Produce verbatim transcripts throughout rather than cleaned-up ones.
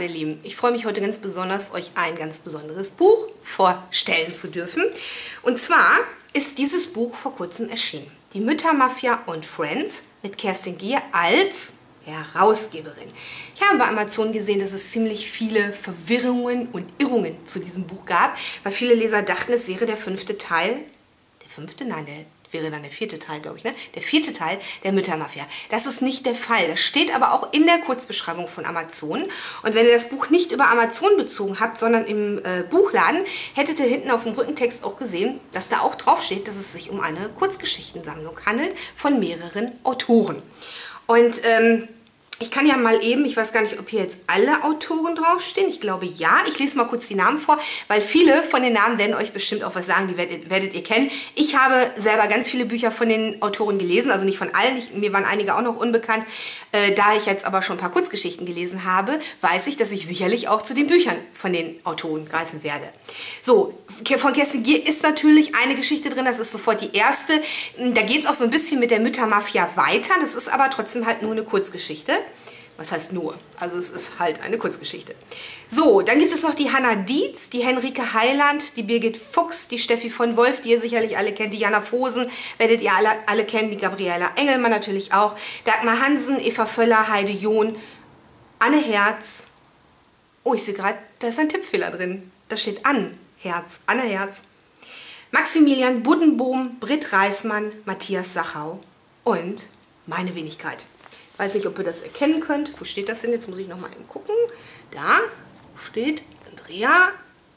meine Lieben, ich freue mich heute ganz besonders, euch ein ganz besonderes Buch vorstellen zu dürfen. Und zwar ist dieses Buch vor kurzem erschienen. Die Müttermafia und Friends mit Kerstin Gier als Herausgeberin. Ich habe bei Amazon gesehen, dass es ziemlich viele Verwirrungen und Irrungen zu diesem Buch gab, weil viele Leser dachten, es wäre der fünfte Teil. Der fünfte? Nein, der wäre dann der vierte Teil, glaube ich, ne? Der vierte Teil der Müttermafia. Das ist nicht der Fall. Das steht aber auch in der Kurzbeschreibung von Amazon. Und wenn ihr das Buch nicht über Amazon bezogen habt, sondern im äh, Buchladen, hättet ihr hinten auf dem Rückentext auch gesehen, dass da auch drauf steht, dass es sich um eine Kurzgeschichtensammlung handelt von mehreren Autoren. Und ähm, ich kann ja mal eben, ich weiß gar nicht, ob hier jetzt alle Autoren draufstehen. Ich glaube ja. Ich lese mal kurz die Namen vor, weil viele von den Namen werden euch bestimmt auch was sagen, die werdet, werdet ihr kennen. Ich habe selber ganz viele Bücher von den Autoren gelesen, also nicht von allen. Ich, mir waren einige auch noch unbekannt. Äh, da ich jetzt aber schon ein paar Kurzgeschichten gelesen habe, weiß ich, dass ich sicherlich auch zu den Büchern von den Autoren greifen werde. So, von Kerstin Gier ist natürlich eine Geschichte drin, das ist sofort die erste. Da geht es auch so ein bisschen mit der Müttermafia weiter. Das ist aber trotzdem halt nur eine Kurzgeschichte. Was heißt nur? Also es ist halt eine Kurzgeschichte. So, dann gibt es noch die Hannah Dietz, die Henrike Heiland, die Birgit Fuchs, die Steffi von Wolf, die ihr sicherlich alle kennt, die Jana Vosen, werdet ihr alle, alle kennen, die Gabriela Engelmann natürlich auch, Dagmar Hansen, Eva Völler, Heide John, Anne Herz. Oh, ich sehe gerade, da ist ein Tippfehler drin. Da steht Anne Herz, Anne Herz. Maximilian Buddenbohm, Britt Reismann, Matthias Sachau und meine Wenigkeit. Weiß nicht, ob ihr das erkennen könnt. Wo steht das denn? Jetzt muss ich noch mal eben gucken. Da steht Andrea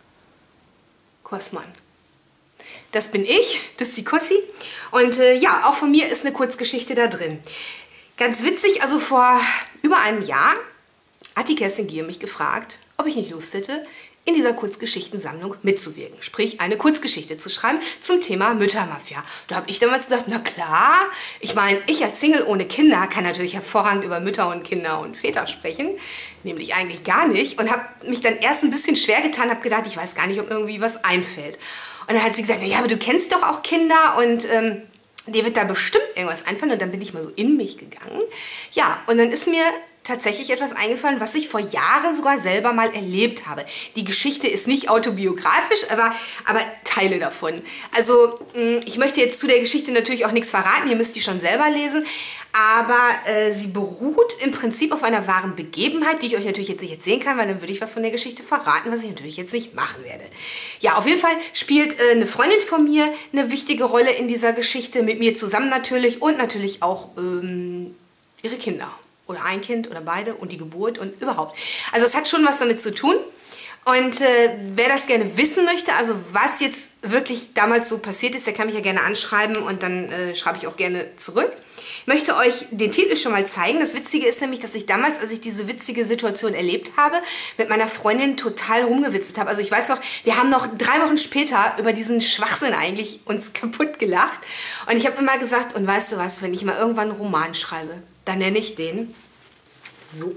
Kossmann. Das bin ich, das ist die Kossi. Und äh, ja, auch von mir ist eine Kurzgeschichte da drin. Ganz witzig, also vor über einem Jahr hat die Kerstin Gier mich gefragt, ob ich nicht Lust hätte, in dieser Kurzgeschichtensammlung mitzuwirken. Sprich, eine Kurzgeschichte zu schreiben zum Thema Müttermafia. Da habe ich damals gedacht, na klar, ich meine, ich als Single ohne Kinder kann natürlich hervorragend über Mütter und Kinder und Väter sprechen. Nämlich eigentlich gar nicht. Und habe mich dann erst ein bisschen schwer getan, habe gedacht, ich weiß gar nicht, ob irgendwie was einfällt. Und dann hat sie gesagt, naja, aber du kennst doch auch Kinder und ähm, dir wird da bestimmt irgendwas einfallen. Und dann bin ich mal so in mich gegangen. Ja, und dann ist mir tatsächlich etwas eingefallen, was ich vor Jahren sogar selber mal erlebt habe. Die Geschichte ist nicht autobiografisch, aber, aber Teile davon. Also ich möchte jetzt zu der Geschichte natürlich auch nichts verraten, ihr müsst die schon selber lesen, aber äh, sie beruht im Prinzip auf einer wahren Begebenheit, die ich euch natürlich jetzt nicht erzählen kann, weil dann würde ich was von der Geschichte verraten, was ich natürlich jetzt nicht machen werde. Ja, auf jeden Fall spielt äh, eine Freundin von mir eine wichtige Rolle in dieser Geschichte, mit mir zusammen natürlich und natürlich auch ähm, ihre Kinder. Oder ein Kind oder beide und die Geburt und überhaupt. Also es hat schon was damit zu tun. Und äh, wer das gerne wissen möchte, also was jetzt wirklich damals so passiert ist, der kann mich ja gerne anschreiben und dann äh, schreibe ich auch gerne zurück. Ich möchte euch den Titel schon mal zeigen. Das Witzige ist nämlich, dass ich damals, als ich diese witzige Situation erlebt habe, mit meiner Freundin total rumgewitzelt habe. Also ich weiß noch, wir haben noch drei Wochen später über diesen Schwachsinn eigentlich uns kaputt gelacht. Und ich habe immer gesagt, und weißt du was, wenn ich mal irgendwann einen Roman schreibe, dann nenne ich den so.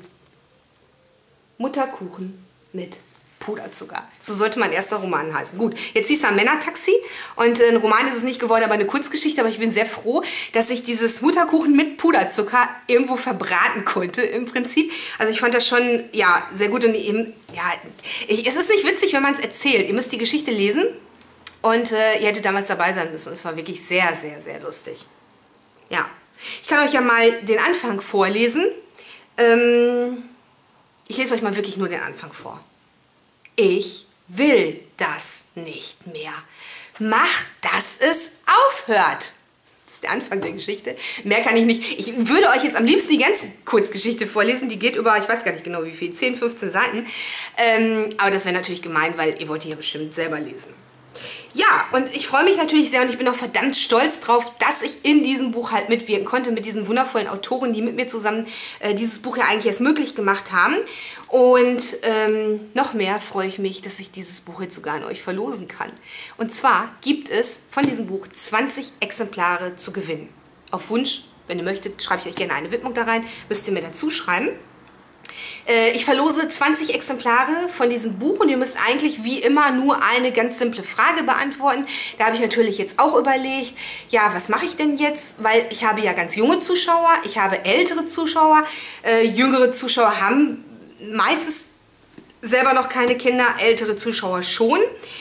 Mutterkuchen mit Puderzucker. So sollte mein erster Roman heißen. Gut, jetzt hieß er Männertaxi und ein Roman ist es nicht geworden, aber eine Kurzgeschichte. Aber ich bin sehr froh, dass ich dieses Mutterkuchen mit Puderzucker irgendwo verbraten konnte im Prinzip. Also ich fand das schon, ja, sehr gut. Und eben, ja, ich, es ist nicht witzig, wenn man es erzählt. Ihr müsst die Geschichte lesen und äh, ihr hättet damals dabei sein müssen. Es war wirklich sehr, sehr, sehr lustig. Ja. Ich kann euch ja mal den Anfang vorlesen. Ähm, ich lese euch mal wirklich nur den Anfang vor. Ich will das nicht mehr. Mach, dass es aufhört. Das ist der Anfang der Geschichte. Mehr kann ich nicht. Ich würde euch jetzt am liebsten die ganze Kurzgeschichte vorlesen. Die geht über, ich weiß gar nicht genau wie viel, zehn, fünfzehn Seiten. Ähm, aber das wäre natürlich gemein, weil ihr wollt die ja bestimmt selber lesen. Ja, und ich freue mich natürlich sehr und ich bin auch verdammt stolz drauf, dass ich in diesem Buch halt mitwirken konnte mit diesen wundervollen Autoren, die mit mir zusammen äh, dieses Buch ja eigentlich erst möglich gemacht haben. Und ähm, noch mehr freue ich mich, dass ich dieses Buch jetzt sogar an euch verlosen kann. Und zwar gibt es von diesem Buch zwanzig Exemplare zu gewinnen. Auf Wunsch, wenn ihr möchtet, schreibe ich euch gerne eine Widmung da rein, müsst ihr mir dazu schreiben. Ich verlose zwanzig Exemplare von diesem Buch und ihr müsst eigentlich wie immer nur eine ganz simple Frage beantworten. Da habe ich natürlich jetzt auch überlegt, ja, was mache ich denn jetzt? Weil ich habe ja ganz junge Zuschauer, ich habe ältere Zuschauer, äh, jüngere Zuschauer haben meistens selber noch keine Kinder, ältere Zuschauer schon.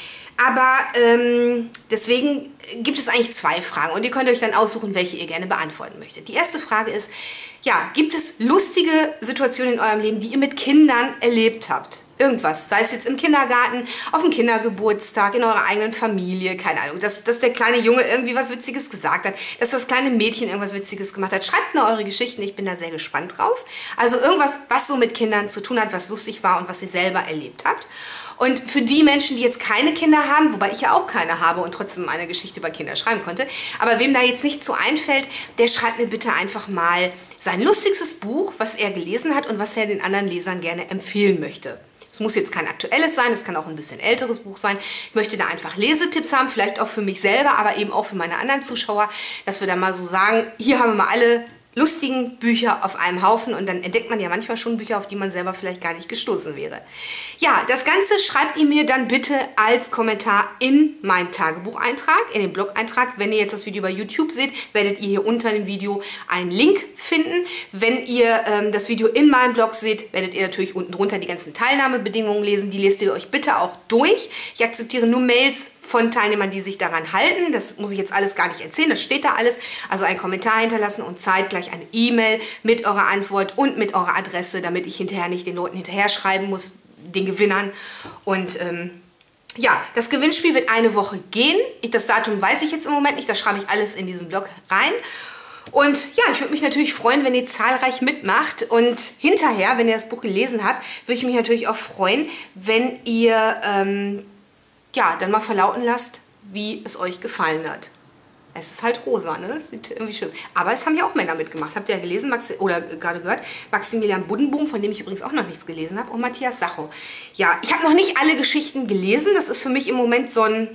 Aber ähm, deswegen gibt es eigentlich zwei Fragen und ihr könnt euch dann aussuchen, welche ihr gerne beantworten möchtet. Die erste Frage ist, ja, gibt es lustige Situationen in eurem Leben, die ihr mit Kindern erlebt habt? Irgendwas, sei es jetzt im Kindergarten, auf dem Kindergeburtstag, in eurer eigenen Familie, keine Ahnung, dass, dass der kleine Junge irgendwie was Witziges gesagt hat, dass das kleine Mädchen irgendwas Witziges gemacht hat. Schreibt mir eure Geschichten, ich bin da sehr gespannt drauf. Also irgendwas, was so mit Kindern zu tun hat, was lustig war und was ihr selber erlebt habt. Und für die Menschen, die jetzt keine Kinder haben, wobei ich ja auch keine habe und trotzdem eine Geschichte über Kinder schreiben konnte, aber wem da jetzt nicht so einfällt, der schreibt mir bitte einfach mal sein lustigstes Buch, was er gelesen hat und was er den anderen Lesern gerne empfehlen möchte. Es muss jetzt kein aktuelles sein, es kann auch ein bisschen älteres Buch sein. Ich möchte da einfach Lesetipps haben, vielleicht auch für mich selber, aber eben auch für meine anderen Zuschauer, dass wir da mal so sagen, hier haben wir mal alle lustigen Bücher auf einem Haufen und dann entdeckt man ja manchmal schon Bücher, auf die man selber vielleicht gar nicht gestoßen wäre. Ja, das Ganze schreibt ihr mir dann bitte als Kommentar in meinen Tagebucheintrag, in den Blog-Eintrag. Wenn ihr jetzt das Video bei YouTube seht, werdet ihr hier unter dem Video einen Link finden. Wenn ihr ähm, das Video in meinem Blog seht, werdet ihr natürlich unten drunter die ganzen Teilnahmebedingungen lesen. Die lest ihr euch bitte auch durch. Ich akzeptiere nur Mails von Teilnehmern, die sich daran halten. Das muss ich jetzt alles gar nicht erzählen, das steht da alles. Also einen Kommentar hinterlassen und zeitgleich eine E-Mail mit eurer Antwort und mit eurer Adresse, damit ich hinterher nicht den Leuten hinterher schreiben muss, den Gewinnern. Und ähm, ja, das Gewinnspiel wird eine Woche gehen. Ich, das Datum weiß ich jetzt im Moment nicht, das schreibe ich alles in diesen Blog rein. Und ja, ich würde mich natürlich freuen, wenn ihr zahlreich mitmacht. Und hinterher, wenn ihr das Buch gelesen habt, würde ich mich natürlich auch freuen, wenn ihr ähm, ja, dann mal verlauten lasst, wie es euch gefallen hat. Es ist halt rosa, ne? Das sieht irgendwie schön. Aber es haben ja auch Männer mitgemacht. Habt ihr ja gelesen, Maxi oder gerade gehört, Maximilian Buddenboom, von dem ich übrigens auch noch nichts gelesen habe, und Matthias Sacho. Ja, ich habe noch nicht alle Geschichten gelesen. Das ist für mich im Moment so ein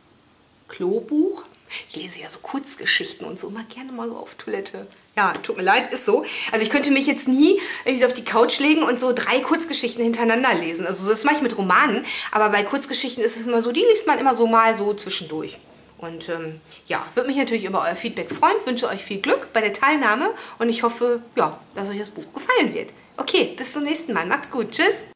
Klobuch. Ich lese ja so Kurzgeschichten und so, mal gerne mal so auf Toilette. Ja, tut mir leid, ist so. Also ich könnte mich jetzt nie irgendwie so auf die Couch legen und so drei Kurzgeschichten hintereinander lesen. Also das mache ich mit Romanen, aber bei Kurzgeschichten ist es immer so, die liest man immer so mal so zwischendurch. Und ähm, ja, würde mich natürlich über euer Feedback freuen, wünsche euch viel Glück bei der Teilnahme und ich hoffe, ja, dass euch das Buch gefallen wird. Okay, bis zum nächsten Mal. Macht's gut. Tschüss.